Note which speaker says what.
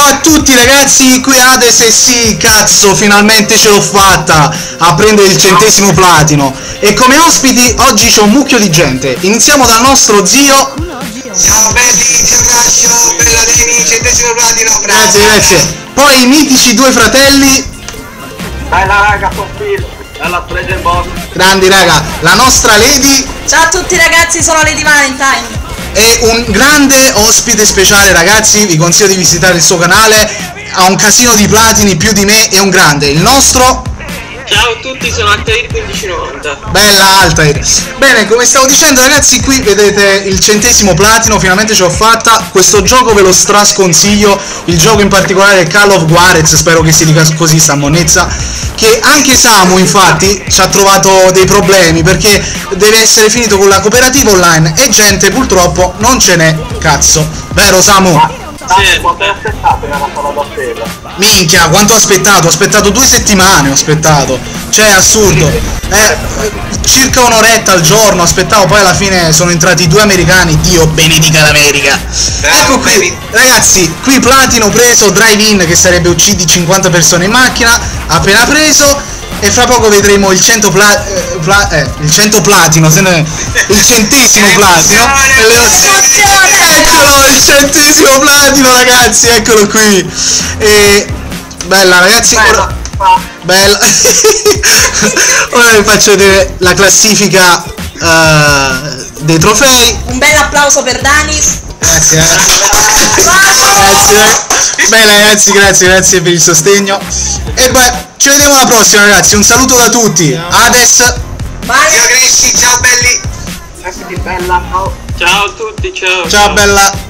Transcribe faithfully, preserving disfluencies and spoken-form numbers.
Speaker 1: a tutti ragazzi, qui Hades e sì, cazzo, finalmente ce l'ho fatta a prendere il centesimo platino. E come ospiti oggi c'è un mucchio di gente. Iniziamo dal nostro zio.
Speaker 2: Ciao belli, ciao Cascio, bella Deni, centesimo platino, bravo.
Speaker 1: Grazie, grazie. Poi i mitici due fratelli.
Speaker 3: Bella raga, Soffil, bella presa in box.
Speaker 1: Grandi raga, la nostra Lady.
Speaker 4: Ciao a tutti ragazzi, sono Lady Valentine.
Speaker 1: E un grande ospite speciale ragazzi, vi consiglio di visitare il suo canale, ha un casino di platini più di me, è un grande, il nostro...
Speaker 5: Ciao a tutti, sono Altair quindici novanta.
Speaker 1: Bella Altair. Bene, come stavo dicendo ragazzi, qui vedete il centesimo platino, finalmente ce l'ho fatta. Questo gioco ve lo strasconsiglio, il gioco in particolare è Call of Juarez, spero che si dica così sta monnezza, che anche Samu infatti ci ha trovato dei problemi perché deve essere finito con la cooperativa online e gente purtroppo non ce n'è, cazzo. Vero Samu?
Speaker 3: Sì. Quanto hai aspettato nella sala d'attesa?
Speaker 1: Minchia, quanto ho aspettato? Ho aspettato due settimane, ho aspettato. Cioè, assurdo. Eh, circa un'oretta al giorno, aspettavo, poi alla fine sono entrati due americani, Dio benedica l'America. Ecco qui, ragazzi, qui platino preso, drive-in che sarebbe uccidi cinquanta persone in macchina, appena preso. E fra poco vedremo il cento pla, eh, pla, eh, il cento platino, se ne, il centesimo platino. E le eccolo, il centesimo platino ragazzi, eccolo qui. E bella ragazzi, ora, bella. Ora vi faccio vedere la classifica uh, dei trofei.
Speaker 4: Un bel applauso per Dani.
Speaker 1: Grazie, grazie. Bene ragazzi, grazie, grazie per il sostegno. E beh, ci vediamo alla prossima ragazzi, un saluto da tutti. Hades.
Speaker 4: Vai.
Speaker 2: Ciao Cresci, ciao belli.
Speaker 3: Grazie di bella, ciao.
Speaker 5: Ciao a tutti, ciao.
Speaker 1: Ciao bella.